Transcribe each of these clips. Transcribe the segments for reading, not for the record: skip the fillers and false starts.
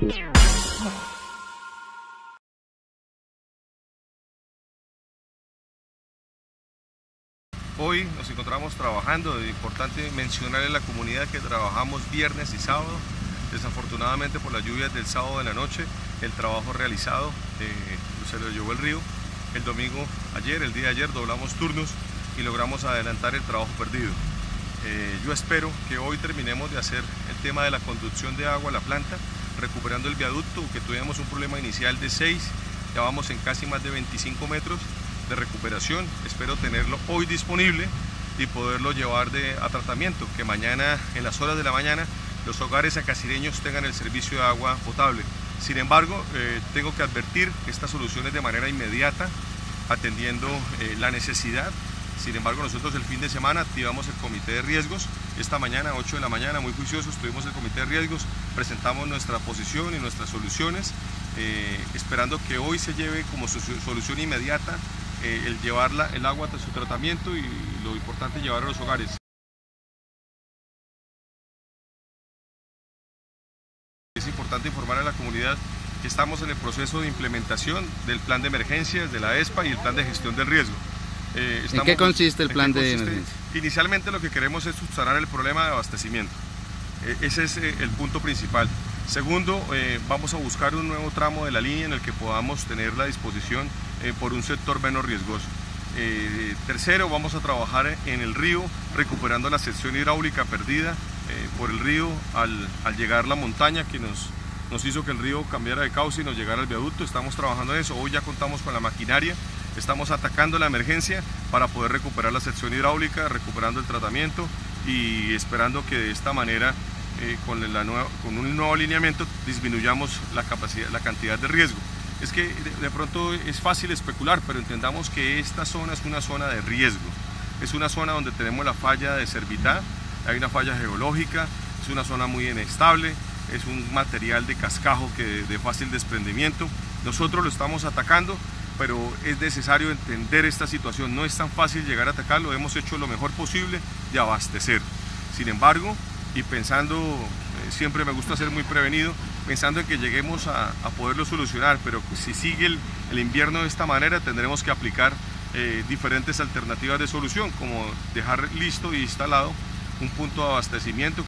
Hoy nos encontramos trabajando, es importante mencionarle a la comunidad que trabajamos viernes y sábado. Desafortunadamente por las lluvias del sábado de la noche, el trabajo realizado se lo llevó el río. El domingo, el día de ayer, doblamos turnos y logramos adelantar el trabajo perdido. Yo espero que hoy terminemos de hacer el tema de la conducción de agua a la planta, recuperando el viaducto, que tuvimos un problema inicial de 6, ya vamos en casi más de 25 metros de recuperación. Espero tenerlo hoy disponible y poderlo llevar a tratamiento, que mañana, en las horas de la mañana, los hogares acasireños tengan el servicio de agua potable. Sin embargo, tengo que advertir que esta solución es de manera inmediata, atendiendo la necesidad. Sin embargo, nosotros el fin de semana activamos el comité de riesgos. Esta mañana, 8 de la mañana, muy juiciosos, tuvimos el comité de riesgos, presentamos nuestra posición y nuestras soluciones, esperando que hoy se lleve como solución inmediata el llevar el agua a su tratamiento y lo importante es llevar a los hogares. Es importante informar a la comunidad que estamos en el proceso de implementación del plan de emergencias de la ESPA y el plan de gestión del riesgo. ¿En qué consiste el plan de emergencia? Inicialmente lo que queremos es subsanar el problema de abastecimiento. Ese es el punto principal. Segundo, vamos a buscar un nuevo tramo de la línea en el que podamos tener la disposición por un sector menos riesgoso. Tercero, vamos a trabajar en el río recuperando la sección hidráulica perdida por el río al llegar la montaña que nos hizo que el río cambiara de cauce y nos llegara al viaducto. Estamos trabajando en eso. Hoy ya contamos con la maquinaria, estamos atacando la emergencia para poder recuperar la sección hidráulica, recuperando el tratamiento y esperando que de esta manera con un nuevo alineamiento disminuyamos la cantidad de riesgo. Es que de pronto es fácil especular, pero entendamos que esta zona es una zona de riesgo. Es una zona donde tenemos la falla de Servitá, hay una falla geológica, es una zona muy inestable, es un material de cascajo de fácil desprendimiento. Nosotros lo estamos atacando, pero es necesario entender esta situación. No es tan fácil llegar a atacarlo, hemos hecho lo mejor posible de abastecer. Sin embargo, y pensando, siempre me gusta ser muy prevenido, pensando en que lleguemos a poderlo solucionar, pero si sigue el invierno de esta manera tendremos que aplicar diferentes alternativas de solución, como dejar listo y instalado un punto de abastecimiento.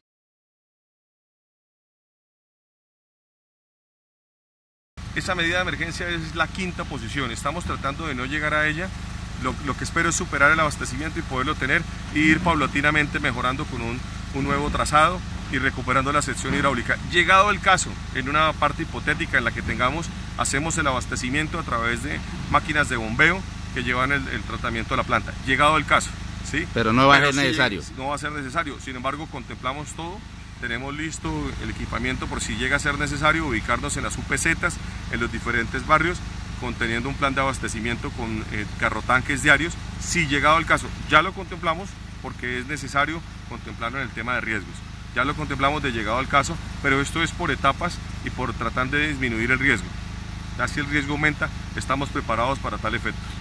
Esa medida de emergencia es la quinta posición, estamos tratando de no llegar a ella. Lo que espero es superar el abastecimiento y poderlo tener e ir paulatinamente mejorando con un nuevo trazado y recuperando la sección hidráulica. Llegado el caso, en una parte hipotética en la que hacemos el abastecimiento a través de máquinas de bombeo que llevan el tratamiento a la planta. Llegado el caso, ¿sí? Pero no va a ser necesario. No va a ser necesario, sin embargo contemplamos todo, tenemos listo el equipamiento por si llega a ser necesario, ubicarnos en las UPZs, en los diferentes barrios, conteniendo un plan de abastecimiento con carrotanques diarios. Si llegado el caso, ya lo contemplamos porque es necesario contemplarlo en el tema de riesgos. Ya lo contemplamos de llegado al caso, pero esto es por etapas y por tratar de disminuir el riesgo. Ya si el riesgo aumenta, estamos preparados para tal efecto.